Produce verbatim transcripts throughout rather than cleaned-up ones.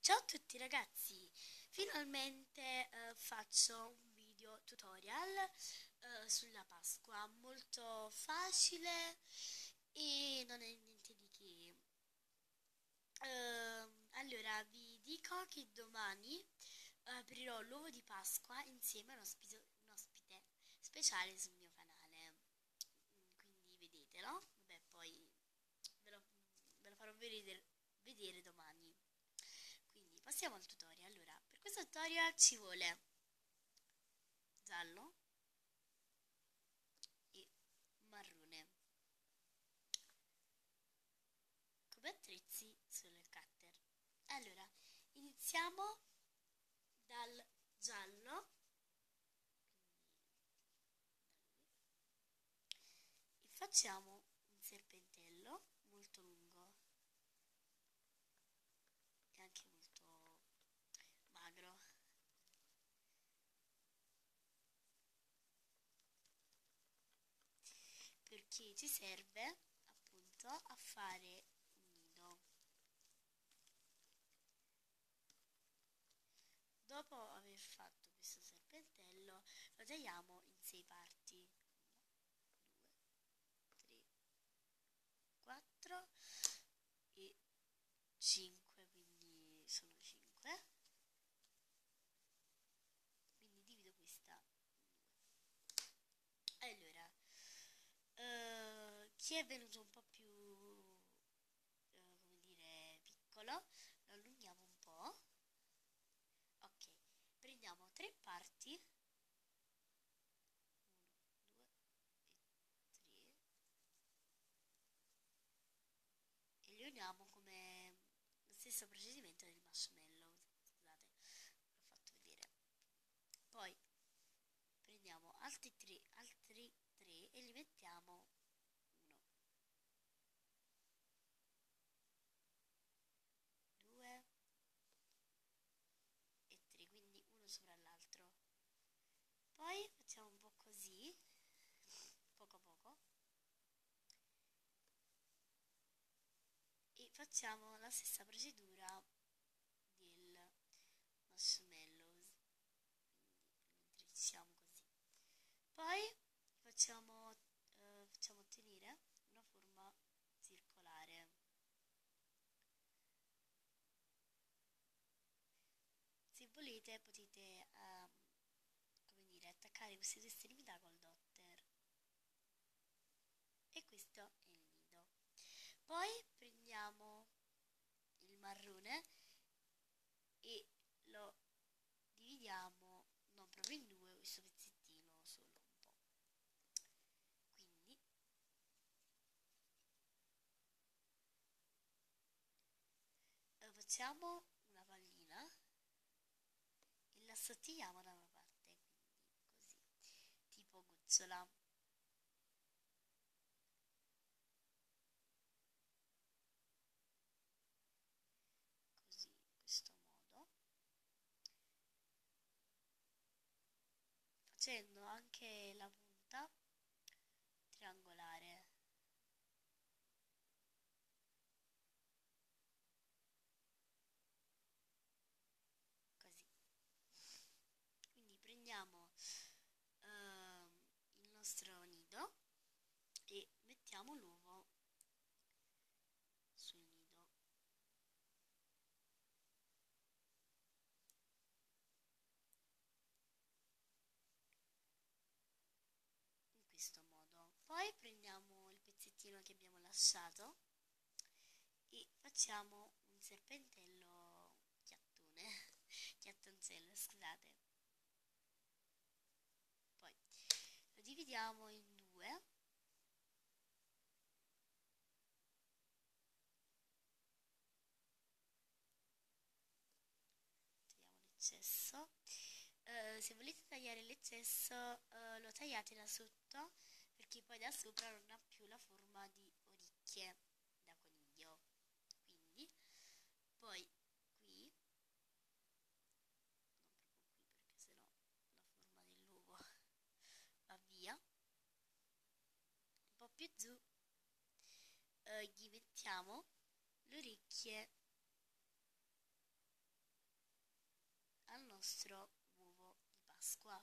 Ciao a tutti ragazzi, finalmente eh, faccio un video tutorial eh, sulla Pasqua, molto facile e non è niente di che. Ehm, allora vi dico che domani aprirò l'uovo di Pasqua insieme a un ospite, un ospite speciale sul mio canale. Mm, quindi vedetelo, vabbè poi ve lo, ve lo farò vedere, vedere domani. Quindi passiamo al tutorial. Allora, per questo tutorial ci vuole giallo e marrone. Come attrezzi solo il cutter. Allora, iniziamo dal giallo e facciamo un serpentello molto lungo e anche molto magro, perché ci serve appunto a fare un nido. Dopo aver fatto questo serpentello lo tagliamo in sei parti. uno, due, tre, quattro e cinque, quindi sono cinque. Quindi divido questa in due. Allora, eh, chi è venuto un po' più, eh, come dire, piccolo, lo allunghiamo un po'. Ok, prendiamo tre parti, uno, due e tre, e li uniamo come lo stesso procedimento del marshmallow. Scusate, l'ho fatto vedere. Poi prendiamo altri tre, altri tre e li mettiamo uno, due e tre, quindi uno sopra l'altro. Poi facciamo un po' così, poco a poco, e facciamo la stessa procedura del marshmallows, quindi li intrecciamo così. Poi facciamo, eh, facciamo ottenere una forma circolare. Se volete potete ehm, come dire, attaccare queste due estremità col dotter. E questo è il nido. Poi prendiamo il marrone e lo dividiamo non proprio in due, questo pezzettino, solo un po'. Quindi eh, facciamo una pallina e la assottigliamo da una parte, quindi così, tipo gocciola. Così, in questo modo, facendo anche la punta triangolare, così. Quindi prendiamo ehm, il nostro nido e mettiamo l'uovo sul nido, in questo modo. Poi prendiamo il pezzettino che abbiamo lasciato e facciamo un serpentello chiattone, chiattonzello, scusate. Poi lo dividiamo in due, togliamo l'eccesso. Eh, se volete tagliare l'eccesso eh, lo tagliate da sotto, perché poi da sopra non ha più la forma di orecchie da coniglio. Quindi poi qui, non proprio qui perché sennò la forma dell'uovo va via, un po' più giù eh, gli mettiamo le orecchie nostro uovo di Pasqua.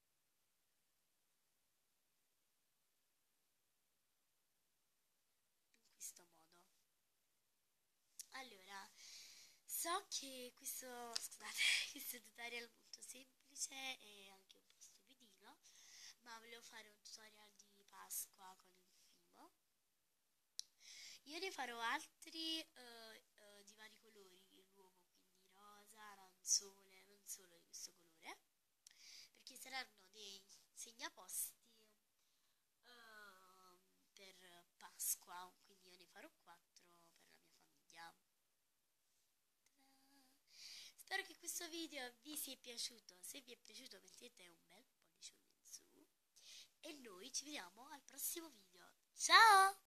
In questo modo. Allora, so che questo, scusate, questo tutorial è molto semplice e anche un po' stupidino, ma volevo fare un tutorial di Pasqua con il fimo. Io ne farò altri eh, eh, di vari colori, l'uovo quindi rosa, arancione, non solo di questo colore, perché saranno dei segnaposti ehm, per Pasqua, quindi io ne farò quattro per la mia famiglia. Ta-da! Spero che questo video vi sia piaciuto, se vi è piaciuto mettete un bel pollicione in su e noi ci vediamo al prossimo video. Ciao!